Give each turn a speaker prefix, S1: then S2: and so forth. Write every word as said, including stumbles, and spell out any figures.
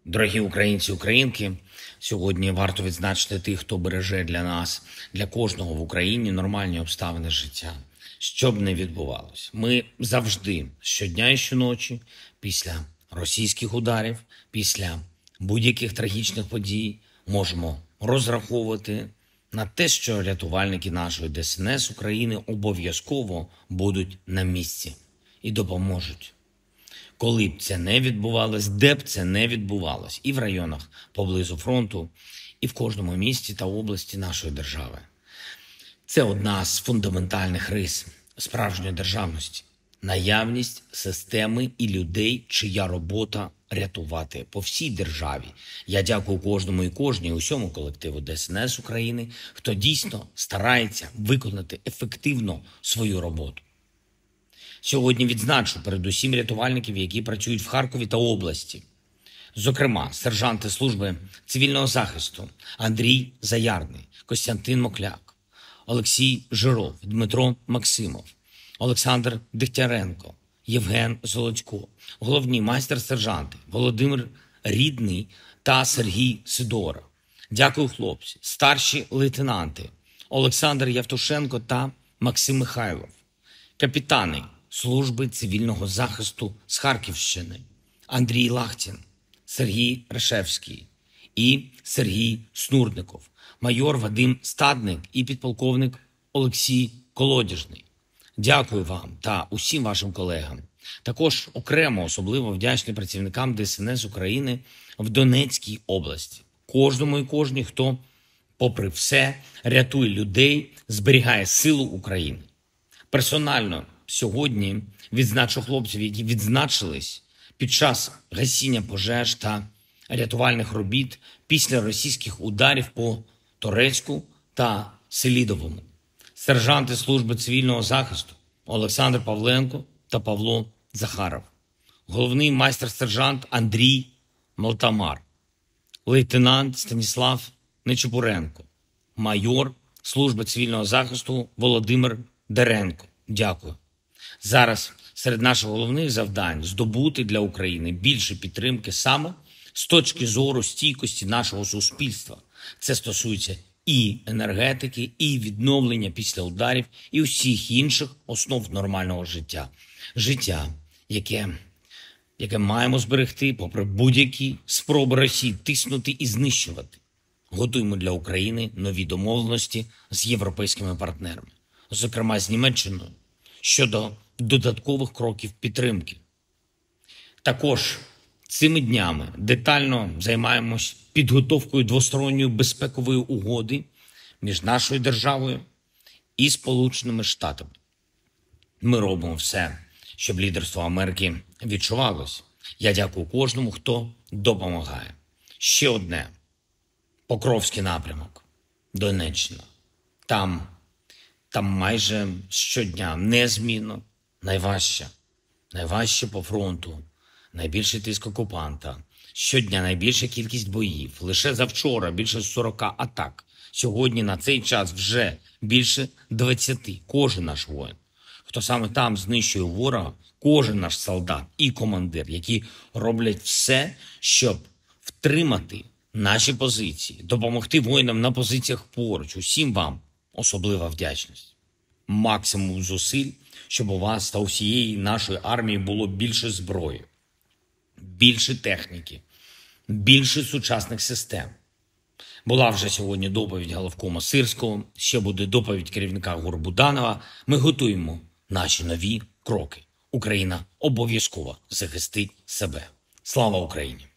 S1: Дорогі українці і українки, сьогодні варто відзначити тих, хто береже для нас, для кожного в Україні нормальні обставини життя. Що б не відбувалося. Ми завжди, щодня і щоночі, після російських ударів, після будь-яких трагічних подій, можемо розраховувати на те, що рятувальники нашої Де Ес Ен Ес України обов'язково будуть на місці і допоможуть. Коли б це не відбувалось, де б це не відбувалось, і в районах поблизу фронту, і в кожному місті та області нашої держави. Це одна з фундаментальних рис справжньої державності – наявність системи і людей, чия робота рятувати по всій державі. Я дякую кожному і кожній, усьому колективу Де Ес Ен Ес України, хто дійсно старається виконати ефективно свою роботу. Сьогодні відзначу передусім рятувальників, які працюють в Харкові та області. Зокрема, сержанти служби цивільного захисту Андрій Заярний, Костянтин Мокляк, Олексій Жиров, Дмитро Максимов, Олександр Дегтяренко, Євген Золотько, головні майстер-сержанти Володимир Рідний та Сергій Сидора. Дякую, хлопці. Старші лейтенанти Олександр Явтушенко та Максим Михайлов. Капітани служби цивільного захисту з Харківщини Андрій Лахтін, Сергій Решевський і Сергій Снурников, майор Вадим Стадник і підполковник Олексій Колодяжний. Дякую вам та усім вашим колегам. Також окремо особливо вдячний працівникам Де Ес Ен Ес України в Донецькій області. Кожному і кожній, хто, попри все, рятує людей, зберігає силу України. Персонально сьогодні відзначу хлопців, які відзначились під час гасіння пожеж та рятувальних робіт після російських ударів по Торецьку та Селідовому. Сержанти служби цивільного захисту Олександр Павленко та Павло Захаров. Головний майстер-сержант Андрій Молтамар. Лейтенант Станіслав Нечепуренко. Майор служби цивільного захисту Володимир Деренко. Дякую. Зараз серед наших головних завдань здобути для України більше підтримки саме з точки зору стійкості нашого суспільства. Це стосується і енергетики, і відновлення після ударів, і усіх інших основ нормального життя. Життя, яке, яке маємо зберегти, попри будь-які спроби Росії тиснути і знищувати. Готуємо для України нові домовленості з європейськими партнерами, зокрема з Німеччиною, щодо додаткових кроків підтримки. Також цими днями детально займаємось підготовкою двосторонньої безпекової угоди між нашою державою і Сполученими Штатами. Ми робимо все, щоб лідерство Америки відчувалось. Я дякую кожному, хто допомагає. Ще одне. Покровський напрямок. Донеччина. Там, там майже щодня незмінно найважче. Найважче по фронту. Найбільший тиск окупанта. Щодня найбільша кількість боїв. Лише завчора більше сорока атак. Сьогодні на цей час вже більше двадцяти. Кожен наш воїн, хто саме там знищує ворога, кожен наш солдат і командир, які роблять все, щоб втримати наші позиції, допомогти воїнам на позиціях поруч. Усім вам особлива вдячність. Максимум зусиль, щоб у вас та усієї нашої армії було більше зброї, більше техніки, більше сучасних систем. Була вже сьогодні доповідь головкома Сирського, ще буде доповідь керівника ГУР Буданова. Ми готуємо наші нові кроки. Україна обов'язково захистить себе. Слава Україні!